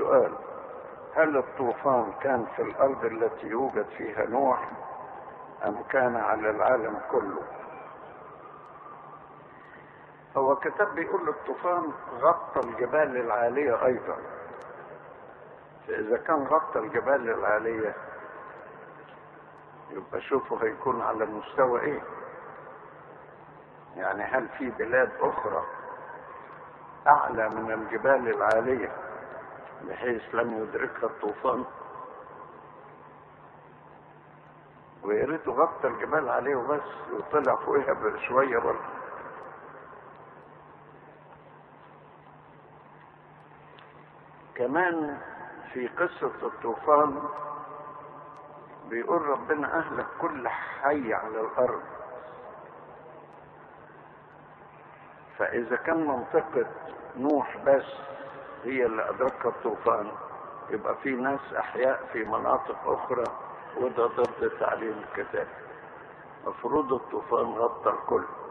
السؤال: هل الطوفان كان في الأرض التي يوجد فيها نوح أم كان على العالم كله؟ هو كتاب بيقول الطوفان غطى الجبال العالية أيضا، فإذا كان غطى الجبال العالية يبقى شوفوا هيكون على مستوى إيه؟ يعني هل في بلاد أخرى أعلى من الجبال العالية بحيث لم يدركها الطوفان؟ ويا ريته غطى الجبال عليه وبس وطلع فوقها بشوية برضه. كمان في قصة الطوفان بيقول ربنا أهلك كل حي على الأرض، فإذا كان منطقة نوح بس هي اللي أدركها الطوفان يبقى في ناس أحياء في مناطق أخرى، وده ضد تعليم الكتاب. مفروض الطوفان غطى الكل.